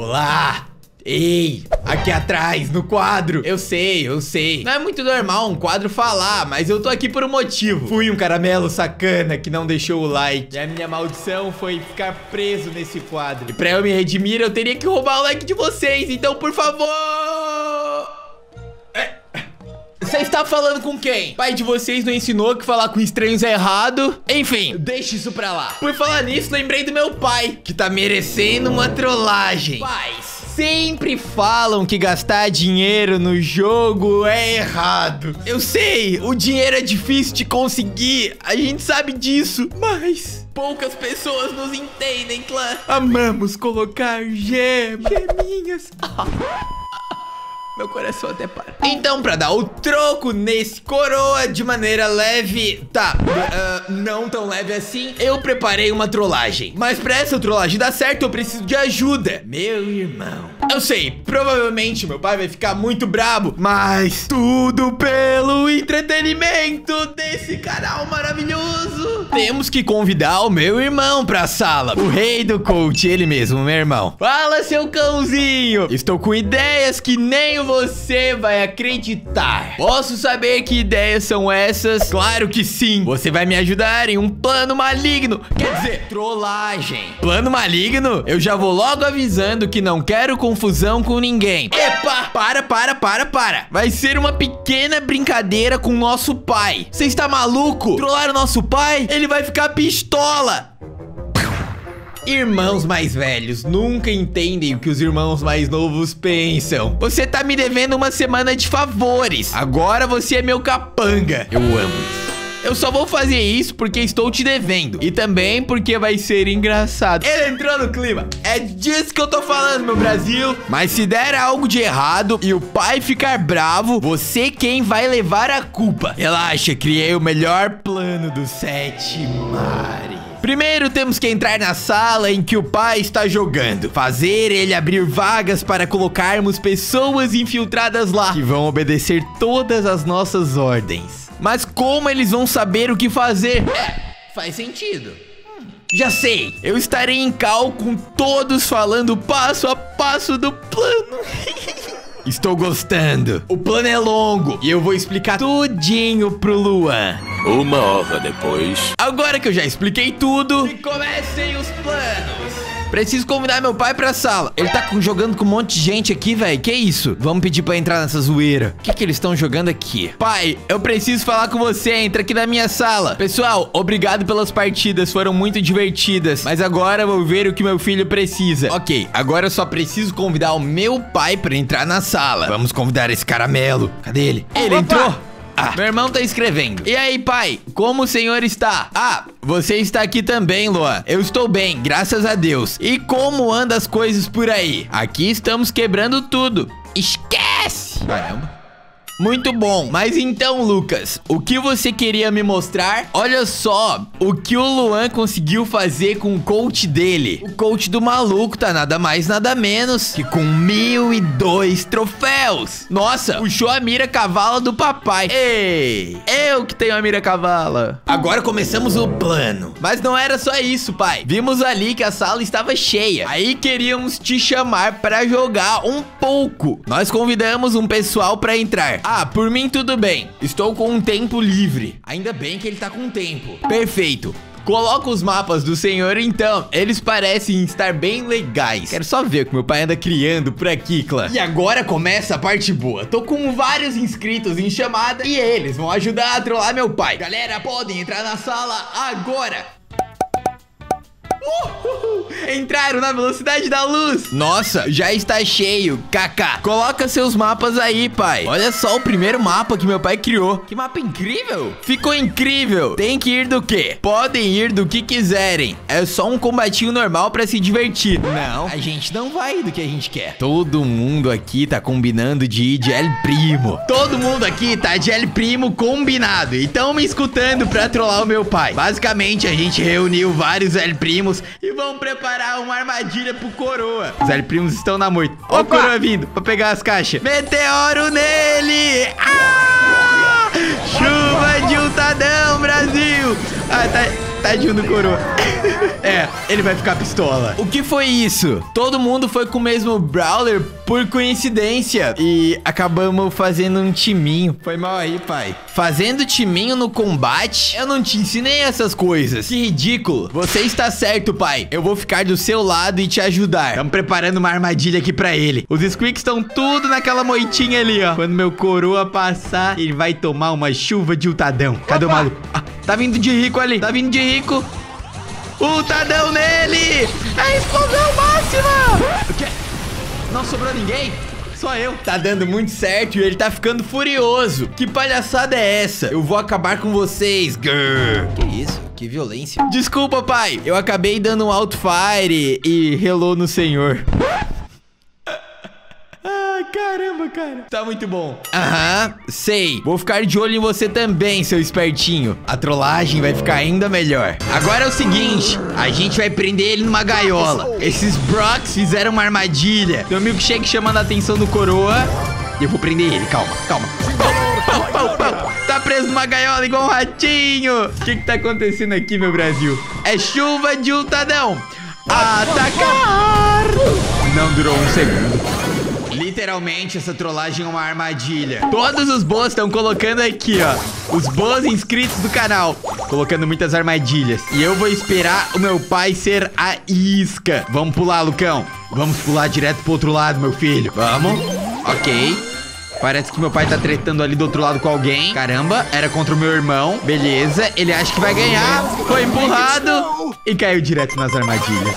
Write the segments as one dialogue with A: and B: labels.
A: Olá! Ei, aqui atrás, no quadro. Eu sei. Não é muito normal um quadro falar, mas eu tô aqui por um motivo. Fui um caramelo sacana que não deixou o like. E a minha maldição foi ficar preso nesse quadro. E pra eu me redimir, eu teria que roubar o like de vocês. Então, por favor... Você está falando com quem? Pai de vocês não ensinou que falar com estranhos é errado? Enfim, deixa isso pra lá. Por falar nisso, lembrei do meu pai, que tá merecendo uma trollagem. Pais sempre falam que gastar dinheiro no jogo é errado. Eu sei, o dinheiro é difícil de conseguir, a gente sabe disso, mas... poucas pessoas nos entendem, clã. Amamos colocar geminhas. Meu coração até para. Então, pra dar o troco nesse coroa de maneira leve... Tá, não tão leve assim. Eu preparei uma trollagem. Mas pra essa trollagem dar certo, eu preciso de ajuda. Meu irmão. Eu sei, provavelmente meu pai vai ficar muito brabo, mas tudo pelo entretenimento desse canal maravilhoso. Temos que convidar o meu irmão pra sala. O rei do coach, ele mesmo, meu irmão. Fala, seu cãozinho. Estou com ideias que nem você vai acreditar. Posso saber que ideias são essas? Claro que sim. Você vai me ajudar em um plano maligno. Quer dizer, trollagem. Plano maligno? Eu já vou logo avisando que não quero confusão com ninguém. Epa! Para. Vai ser uma pequena brincadeira com nosso pai. Você está maluco? Trollar o nosso pai? Ele vai ficar pistola. Irmãos mais velhos nunca entendem o que os irmãos mais novos pensam. Você tá me devendo uma semana de favores. Agora você é meu capanga. Eu amo isso. Eu só vou fazer isso porque estou te devendo. E também porque vai ser engraçado. Ele entrou no clima. É disso que eu tô falando, meu Brasil. Mas se der algo de errado e o pai ficar bravo, você quem vai levar a culpa. Relaxa, criei o melhor plano dos 7 mares. Primeiro temos que entrar na sala em que o pai está jogando. Fazer ele abrir vagas para colocarmos pessoas infiltradas lá, que vão obedecer todas as nossas ordens. Mas como eles vão saber o que fazer? Faz sentido. Já sei, eu estarei em cal com todos falando passo a passo do plano. Estou gostando. O plano é longo e eu vou explicar tudinho pro Luan.
B: 1 hora depois.
A: Agora que eu já expliquei tudo, e comecem os planos. Preciso convidar meu pai pra sala. Ele tá jogando com um monte de gente aqui, velho. Que isso? Vamos pedir pra entrar nessa zoeira. O que eles estão jogando aqui? Pai, eu preciso falar com você. Entra aqui na minha sala. Pessoal, obrigado pelas partidas. Foram muito divertidas. Mas agora eu vou ver o que meu filho precisa. Ok, agora eu só preciso convidar o meu pai pra entrar na sala. Vamos convidar esse caramelo. Cadê ele? Ele entrou? Meu irmão tá escrevendo. E aí, pai, como o senhor está? Você está aqui também, Luan. Eu estou bem, graças a Deus. E como andam as coisas por aí? Aqui estamos quebrando tudo. Esquece! Caramba. Muito bom, mas então, Lucas, o que você queria me mostrar? Olha só o que o Luan conseguiu fazer com o coach dele. O coach do maluco tá nada mais, nada menos que com 1002 troféus. Nossa, puxou a mira cavala do papai. Ei, eu que tenho a mira cavala. Agora começamos o plano. Mas não era só isso, pai. Vimos ali que a sala estava cheia. Aí queríamos te chamar para jogar um pouco. Nós convidamos um pessoal para entrar. Por mim tudo bem. Estou com um tempo livre. Ainda bem que ele tá com tempo. Perfeito. Coloca os mapas do senhor então. Eles parecem estar bem legais. Quero só ver o que meu pai anda criando por aqui, clã. E agora começa a parte boa. Tô com vários inscritos em chamada e eles vão ajudar a trollar meu pai. Galera, podem entrar na sala agora. Entraram na velocidade da luz. Nossa, já está cheio. Kaká, coloca seus mapas aí, pai. Olha só o primeiro mapa que meu pai criou. Que mapa incrível. Ficou incrível. Tem que ir do quê? Podem ir do que quiserem. É só um combatinho normal pra se divertir. Não, a gente não vai ir do que a gente quer. Todo mundo aqui tá combinando de ir de El Primo. Todo mundo aqui tá de El Primo combinado. E tão me escutando pra trollar o meu pai. Basicamente, a gente reuniu vários El Primos e vão preparar uma armadilha pro coroa. Os El Primos estão na moita. Ó o coroa vindo pra pegar as caixas. Meteoro nele! Chuva de ultadão, Brasil! Tadinho do coroa. É, ele vai ficar pistola. O que foi isso? Todo mundo foi com o mesmo Brawler por coincidência. E acabamos fazendo um timinho. Foi mal aí, pai. Fazendo timinho no combate? Eu não te ensinei essas coisas. Que ridículo. Você está certo, pai. Eu vou ficar do seu lado e te ajudar. Estamos preparando uma armadilha aqui pra ele. Os Squeaks estão tudo naquela moitinha ali, ó. Quando meu coroa passar, ele vai tomar uma chuva de ultadão. Cadê o maluco? Ah, tá vindo de rico ali. Tá vindo de rico. Ultadão nele! É a explosão máxima! O quê? Não sobrou ninguém? Só eu. Tá dando muito certo e ele tá ficando furioso. Que palhaçada é essa? Eu vou acabar com vocês. Grrr. Que isso? Que violência. Desculpa, pai. Eu acabei dando um outfire e relou no senhor. Caramba, cara. Tá muito bom. Aham, sei. Vou ficar de olho em você também, seu espertinho. A trollagem vai ficar ainda melhor. Agora é o seguinte, a gente vai prender ele numa gaiola. Esses Brocks fizeram uma armadilha. Tem um milkshake chamando a atenção do coroa. E eu vou prender ele, calma, calma. Pau, pau, pau. Tá preso numa gaiola igual um ratinho. O que tá acontecendo aqui, meu Brasil? É chuva de ultadão. Atacar! Não durou um segundo. Literalmente, essa trollagem é uma armadilha. Todos os boas estão colocando aqui, ó. Os boas inscritos do canal. Colocando muitas armadilhas. E eu vou esperar o meu pai ser a isca. Vamos pular, Lucão. Vamos pular direto pro outro lado, meu filho. Vamos. Ok. Parece que meu pai tá tretando ali do outro lado com alguém. Caramba, era contra o meu irmão. Beleza, ele acha que vai ganhar. Foi empurrado e caiu direto nas armadilhas.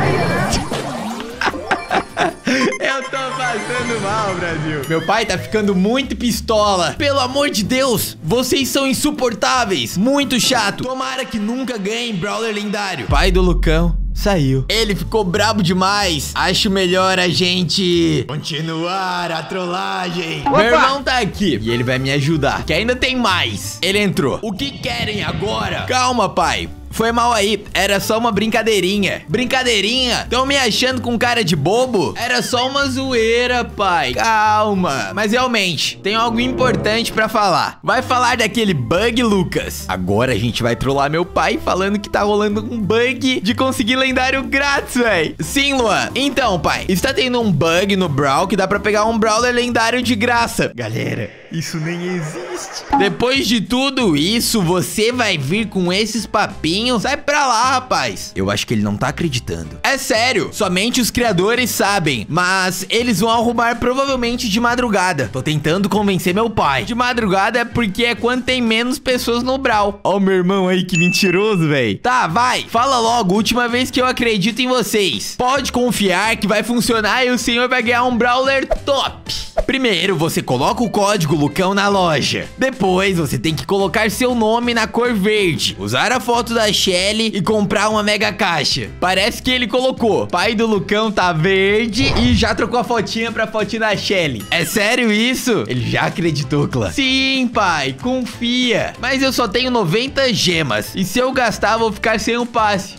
A: Eu tô passando mal, Brasil. Meu pai tá ficando muito pistola. Pelo amor de Deus, vocês são insuportáveis. Muito chato. Tomara que nunca ganhem Brawler lendário. Pai do Lucão saiu. Ele ficou brabo demais. Acho melhor a gente continuar a trollagem. Opa! Meu irmão tá aqui e ele vai me ajudar, que ainda tem mais. Ele entrou. O que querem agora? Calma, pai. Foi mal aí, era só uma brincadeirinha. Brincadeirinha? Tão me achando com cara de bobo? Era só uma zoeira, pai. Calma. Mas realmente, tem algo importante pra falar. Vai falar daquele bug, Lucas? Agora a gente vai trollar meu pai falando que tá rolando um bug de conseguir lendário grátis, véi. Sim, Luan. Então, pai, está tendo um bug no Brawl que dá pra pegar um Brawler lendário de graça. Galera, isso nem existe. Depois de tudo isso, você vai vir com esses papinhos? Sai pra lá, rapaz. Eu acho que ele não tá acreditando. É sério, somente os criadores sabem. Mas eles vão arrumar provavelmente de madrugada. Tô tentando convencer meu pai. De madrugada é porque é quando tem menos pessoas no Brawl. Ó o meu irmão aí, que mentiroso, velho. Tá, vai, fala logo, última vez que eu acredito em vocês. Pode confiar que vai funcionar e o senhor vai ganhar um Brawler top. Primeiro, você coloca o código Lucão na loja. Depois, você tem que colocar seu nome na cor verde. Usar a foto da Shelly e comprar uma mega caixa. Parece que ele colocou. Pai do Lucão tá verde e já trocou a fotinha pra fotinha da Shelly. É sério isso? Ele já acreditou, clã. Sim, pai, confia. Mas eu só tenho 90 gemas. E se eu gastar, vou ficar sem um passe.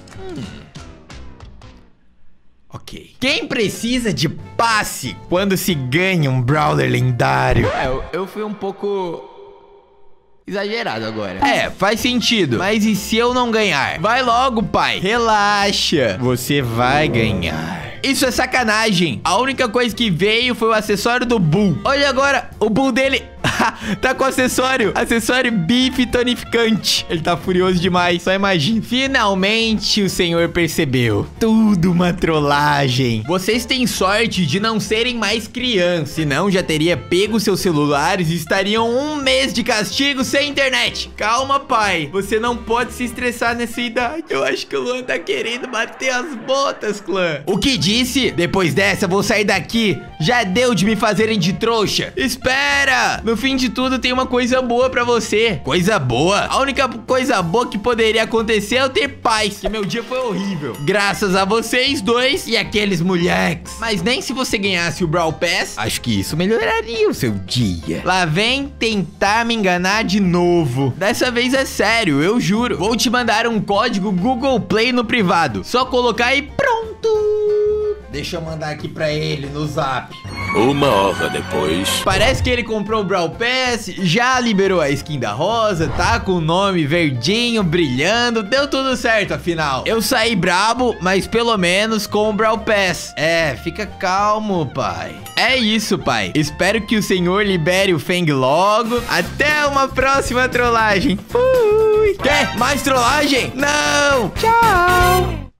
A: Ok. Quem precisa de passe quando se ganha um Brawler lendário? Eu fui um pouco exagerado agora. É, faz sentido. Mas e se eu não ganhar? Vai logo, pai. Relaxa. Você vai ganhar. Isso é sacanagem. A única coisa que veio foi o acessório do Bull. Olha agora, o Bull dele tá com acessório bife tonificante. Ele tá furioso demais, só imagina. Finalmente o senhor percebeu. Tudo uma trollagem. Vocês têm sorte de não serem mais crianças, senão já teria pego seus celulares e estariam um mês de castigo sem internet. Calma, pai, você não pode se estressar nessa idade. Eu acho que o Luan tá querendo bater as botas, clã. O que disse? Depois dessa, vou sair daqui. Já deu de me fazerem de trouxa. Espera! No fim de tudo, tem uma coisa boa pra você. Coisa boa? A única coisa boa que poderia acontecer é eu ter paz, que meu dia foi horrível. Graças a vocês dois e aqueles moleques. Mas nem se você ganhasse o Brawl Pass, acho que isso melhoraria o seu dia. Lá vem tentar me enganar de novo. Dessa vez é sério, eu juro. Vou te mandar um código Google Play no privado. Só colocar e pronto. Deixa eu mandar aqui pra ele no zap.
B: 1 hora depois.
A: Parece que ele comprou o Brawl Pass, já liberou a skin da Rosa, tá com o nome verdinho, brilhando, deu tudo certo afinal. Eu saí brabo, mas pelo menos com o Brawl Pass. É, fica calmo, pai. É isso, pai. Espero que o senhor libere o Feng logo. Até uma próxima trollagem. Fui! Quer mais trollagem? Não! Tchau!